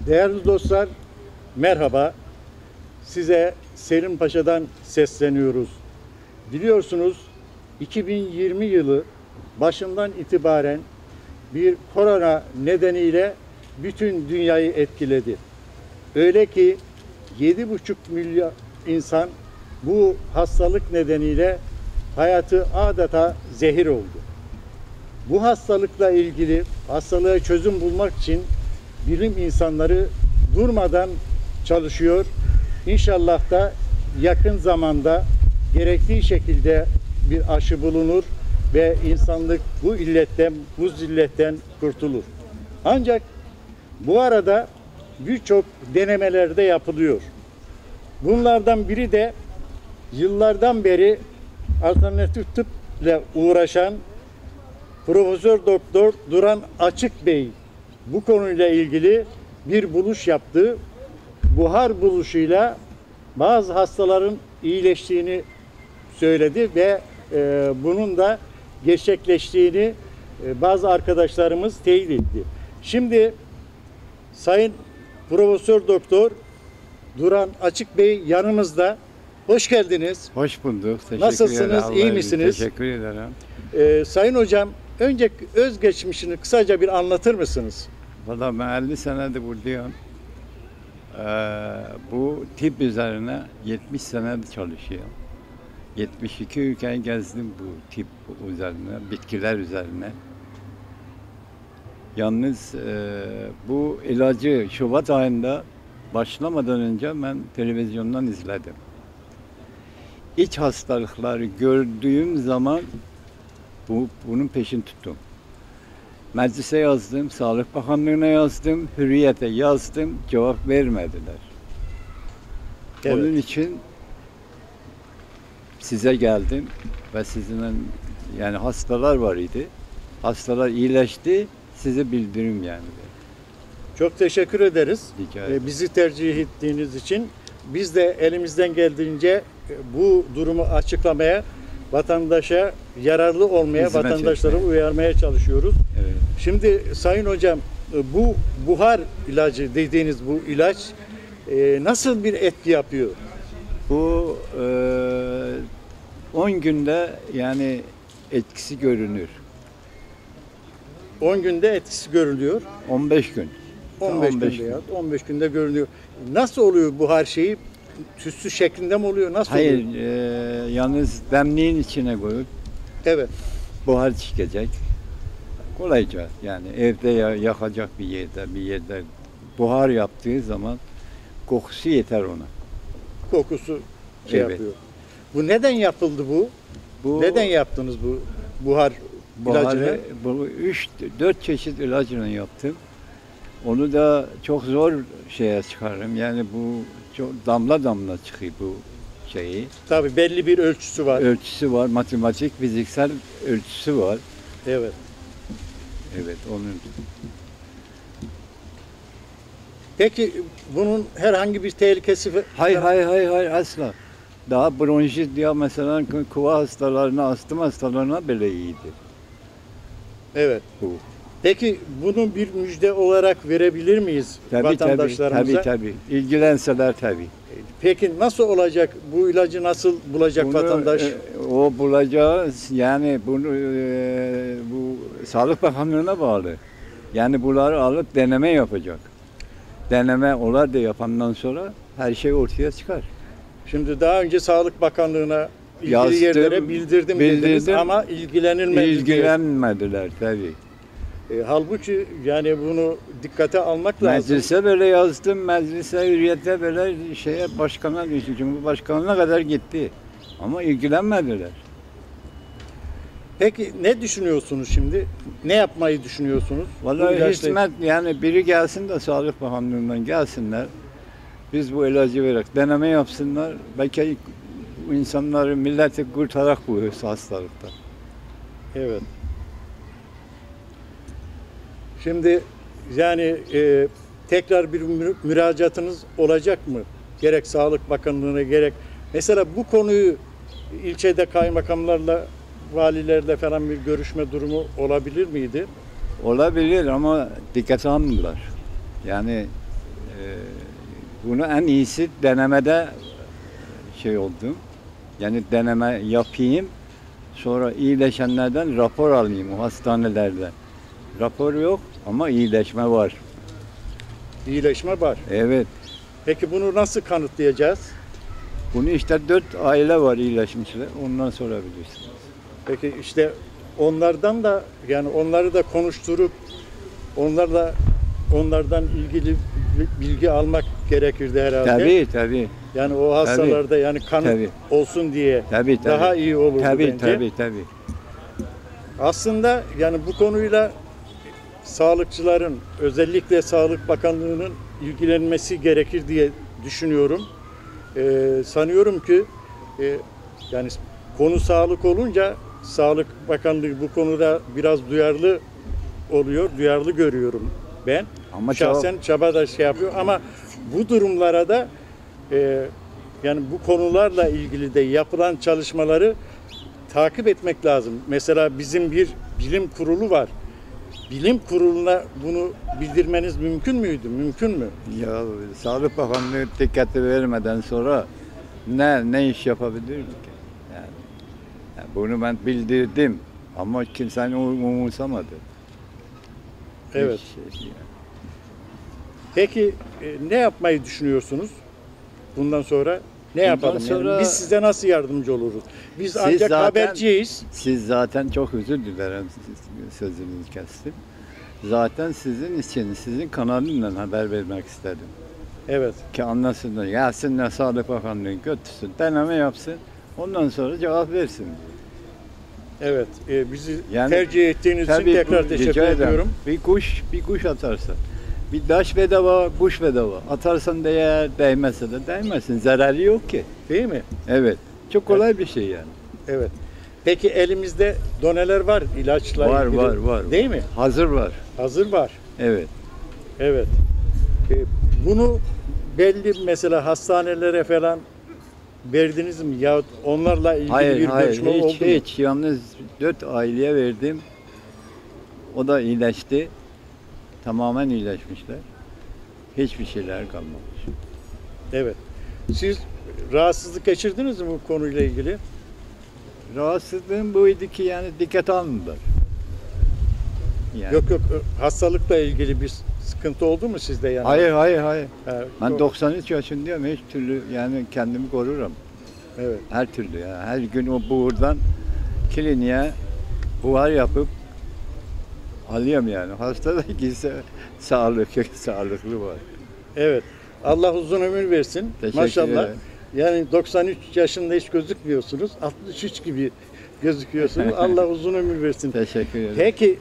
Değerli dostlar, merhaba. Size Selim Paşa'dan sesleniyoruz. Biliyorsunuz 2020 yılı başından itibaren bir korona nedeniyle bütün dünyayı etkiledi. Öyle ki 7,5 milyon insan bu hastalık nedeniyle hayatı adeta zehir oldu. Bu hastalıkla ilgili hastalığa çözüm bulmak için bilim insanları durmadan çalışıyor. İnşallah da yakın zamanda gerektiği şekilde bir aşı bulunur ve insanlık bu illetten, bu zilletten kurtulur. Ancak bu arada birçok denemeler de yapılıyor. Bunlardan biri de yıllardan beri alternatif tıpla uğraşan Profesör Doktor Duran Açık Bey bu konuyla ilgili bir buluş yaptı. Buhar buluşuyla bazı hastaların iyileştiğini söyledi ve bunun da gerçekleştiğini bazı arkadaşlarımız teyit etti. Şimdi Sayın Profesör Doktor Duran Açık Bey yanımızda. Hoş geldiniz. Hoş bulduk. Teşekkür Nasılsınız? ederim. İyi misiniz? Teşekkür ederim. Sayın Hocam, önce özgeçmişini kısaca bir anlatır mısınız? Valla ben 50 senedir buradayım. Bu tip üzerine 70 senedir çalışıyorum. 72 ülkeyi gezdim bu tip üzerine, bitkiler üzerine. Yalnız bu ilacı Şubat ayında başlamadan önce ben televizyondan izledim. İç hastalıkları gördüğüm zaman bunun peşini tuttum. Meclise yazdım, Sağlık Bakanlığı'na yazdım, Hürriyet'e yazdım, cevap vermediler. Evet. Onun için size geldim ve sizinle yani hastalar var idi. Hastalar iyileşti, size bildirim yani. Çok teşekkür ederiz. Rica ederim. Bizi tercih ettiğiniz için. Biz de elimizden geldiğince bu durumu açıklamaya, vatandaşa yararlı olmaya, Hizmet vatandaşları etmeye. uyarmaya çalışıyoruz. Evet. Şimdi Sayın Hocam, bu buhar ilacı dediğiniz bu ilaç nasıl bir etki yapıyor? Bu 10 günde yani etkisi görünür. 10 günde etkisi görülüyor. 15 gün. 15 günde ya, 15 günde görülüyor. Nasıl oluyor buhar şeyi? Tütsü şeklinde mi oluyor? Nasıl Hayır, oluyor? yalnız demliğin içine koyup Evet. buhar çıkacak. Kolayca yani evde yakacak bir yerde buhar yaptığı zaman kokusu yeter ona. Kokusu Evet. yapıyor. Bu neden yapıldı bu? Bu Neden yaptınız bu buhar ilacını? buharı, bu 4 çeşit ilacını yaptım. Onu da çok zor şeye çıkarırım. Yani bu çok damla damla çıkıyor bu şeyi. Tabii belli bir ölçüsü var. Ölçüsü var, matematik, fiziksel ölçüsü var. Evet. Evet, onun. Peki bunun herhangi bir tehlikesi Hayır asla. Daha bronşit diye mesela kuva hastalarına, astım hastalarına bile iyidir Evet. bu. Peki bunu bir müjde olarak verebilir miyiz vatandaşlarımıza? Tabii. İlgilenseler tabii. Peki nasıl olacak? Bu ilacı nasıl bulacak Bunu, vatandaş? o bulacağı yani bunu bu Sağlık Bakanlığı'na bağlı. Yani bunları alıp deneme yapacak. Deneme olar da yapandan sonra her şey ortaya çıkar. Şimdi daha önce Sağlık Bakanlığı'na ilgili Yazdım, yerlere bildirdim dediniz ama ilgilenilmedi. İlgilenmediler tabii. Halbuki yani bunu dikkate almak lazım. Meclise böyle yazdım, meclise, hürriyete böyle başkana, Cumhurbaşkanı'na kadar gitti. Ama ilgilenmediler. Peki ne düşünüyorsunuz şimdi? Ne yapmayı düşünüyorsunuz? Bu Vallahi ilaçla- hizmet yani biri gelsin de Sağlık Bakanlığı'ndan gelsinler. Biz bu ilacı vererek deneme yapsınlar. Belki bu insanları, milleti kurtarak bu hastalıkta. Evet. Şimdi yani tekrar bir müracaatınız olacak mı? Gerek Sağlık Bakanlığı'na gerek mesela bu konuyu ilçede kaymakamlarla, valilerle falan bir görüşme durumu olabilir miydi? Olabilir ama dikkate almıyorlar. Yani bunu en iyisi denemede şey oldu. Yani deneme yapayım. Sonra iyileşenlerden rapor alayım o hastanelerde. Rapor yok ama iyileşme var. İyileşme var. Evet. Peki bunu nasıl kanıtlayacağız? Bunu işte 4 aile var iyileşmişler. Ondan sorabilirsiniz. Peki işte onlardan da yani onları da konuşturup onlardan ilgili bilgi almak gerekirdi herhalde. Tabii. Yani o hastalarda yani kanıt Tabii. olsun diye Tabii. daha iyi olurdu bence. Tabii. Aslında yani bu konuyla sağlıkçıların özellikle Sağlık Bakanlığı'nın ilgilenmesi gerekir diye düşünüyorum. Sanıyorum ki yani konu sağlık olunca Sağlık Bakanlığı bu konuda biraz duyarlı oluyor, duyarlı görüyorum ben. Ama Şahsen çaba da şey yapıyor ama bu durumlara da yani bu konularla ilgili de yapılan çalışmaları takip etmek lazım. Mesela bizim bir bilim kurulu var. Bilim kuruluna bunu bildirmeniz mümkün müydü? Mümkün mü? Ya Sağlık Bakanlığı dikkati vermeden sonra ne iş yapabilir ki? Yani bunu ben bildirdim ama kimsenin umursamadı. Evet. Hiç şey yani. Peki ne yapmayı düşünüyorsunuz? Bundan sonra ne yapalım? sonra- Yani biz size nasıl yardımcı oluruz? Biz Siz ancak zaten- haberciyiz. Siz zaten çok özür dilerim sözünüzü kestim. Zaten sizin için, sizin kanalından haber vermek istedim. Evet. Ki anlasınlar. Gelsinler Sağlık Bakanlığı götürsün, deneme yapsın. Ondan sonra cevap versin. Evet. Bizi Yani tercih ettiğiniz için Tabii tekrar bu- teşekkür rica ederim. ediyorum. Bir kuş atarsan. Bir taş bedava, kuş bedava. Atarsan değer, değmezse de değmezsin. Zararı yok ki. Değil mi? Evet. Çok kolay bir şey yani. Evet. Peki elimizde doneler var ilaçla Var, ilgili. var. Değil mi? Hazır var. Hazır var. Evet. Evet. Bunu belli mesela hastanelere falan verdiniz mi? Yahut onlarla ilgili bir Hayır, görüşme oldu mu? hiç. Yalnız 4 aileye verdim. O da iyileşti. Tamamen iyileşmişler. Hiçbir şeyler kalmamış. Evet. Siz rahatsızlık geçirdiniz mi bu konuyla ilgili? Rahatsızlığım buydu ki yani dikkat almadılar. Yani. Yok hastalıkla ilgili bir sıkıntı oldu mu sizde yani? Hayır. Ha, Ben yok. 93 yaşındayım. Hiç türlü yani kendimi korurum. Evet. Her türlü ya. Her gün o buğurdan kliniğe buhar yapıp alıyorum yani. Hasta da gitse sağlıklı var. Evet. Allah uzun ömür versin. Teşekkür Maşallah. ederim. Yani 93 yaşında hiç gözükmüyorsunuz. 63 gibi gözüküyorsunuz. Allah uzun ömür versin. Teşekkür ederim. Peki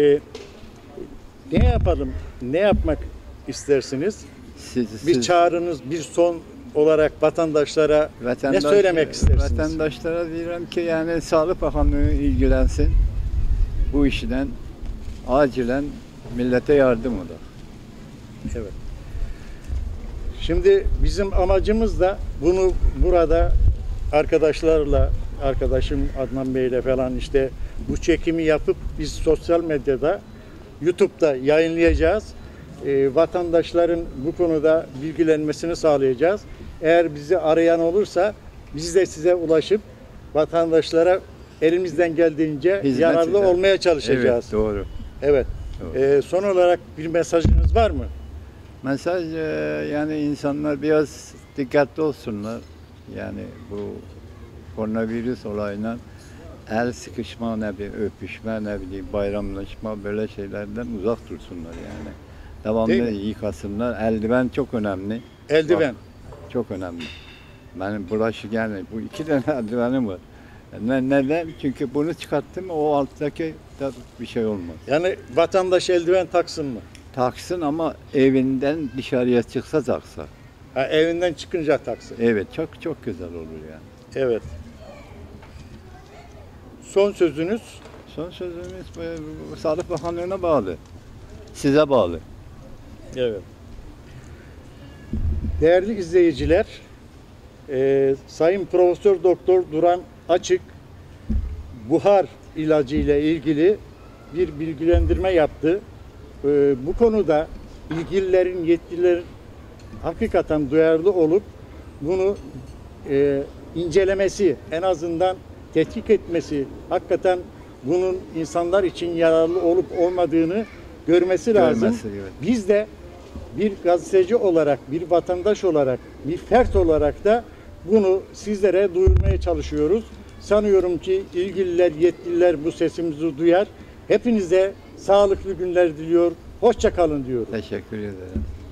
ne yapalım? Ne yapmak istersiniz? Bir çağrınız, bir son olarak vatandaşlara ne söylemek istersiniz? Vatandaşlara diyorum ki yani Sağlık Bakanlığı ilgilensin. Bu işten acilen millete yardım olur. Evet. Şimdi bizim amacımız da bunu burada arkadaşlarla, arkadaşım Adnan Bey'le falan işte bu çekimi yapıp biz sosyal medyada, YouTube'da yayınlayacağız. Vatandaşların bu konuda bilgilenmesini sağlayacağız. Eğer bizi arayan olursa biz de size ulaşıp vatandaşlara elimizden geldiğince Hizmet yararlı eder. olmaya çalışacağız. Evet, doğru. Evet. Doğru. Son olarak bir mesajınız var mı? Mesaj yani insanlar biraz dikkatli olsunlar. Yani bu koronavirüs olayına el sıkışma, ne bileyim, öpüşme, ne bileyim, bayramlaşma böyle şeylerden uzak dursunlar yani. Devamlı Değil mi? yıkasınlar. Eldiven çok önemli. Eldiven. Bak, çok önemli. Benim bulaşık yani bu 2 tane eldivenim var. Neden? Çünkü bunu çıkarttım o alttaki da bir şey olmaz. Yani vatandaş eldiven taksın mı? Taksın ama evinden dışarıya çıksa taksa. Ha, evinden çıkınca taksın. Evet, çok güzel olur yani. Evet. Son sözünüz? Son sözümüz bu Sağlık Bakanlığı'na bağlı. Size bağlı. Evet. Değerli izleyiciler, Sayın Profesör Doktor Duran Açık buhar ilacı ile ilgili bir bilgilendirme yaptı. Bu konuda ilgililerin, yetkililerin hakikaten duyarlı olup bunu incelemesi, en azından tetkik etmesi, hakikaten bunun insanlar için yararlı olup olmadığını görmesi lazım. Görmesi, evet. Biz de bir gazeteci olarak, bir vatandaş olarak, bir fert olarak da bunu sizlere duyurmaya çalışıyoruz. Sanıyorum ki ilgililer, yetkililer bu sesimizi duyar. Hepinize sağlıklı günler diliyor. Hoşça kalın diyorum. Teşekkür ederim.